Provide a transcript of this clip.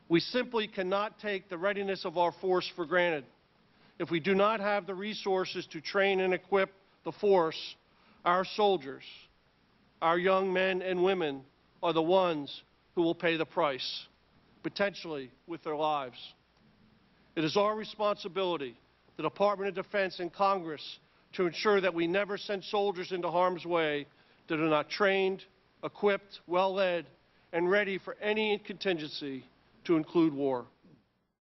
We simply cannot take the readiness of our force for granted. If we do not have the resources to train and equip the force, our soldiers, our young men and women, are the ones who will pay the price, potentially with their lives. It is our responsibility, the Department of Defense and Congress, to ensure that we never send soldiers into harm's way that are not trained, equipped, well-led, and ready for any contingency, to include war.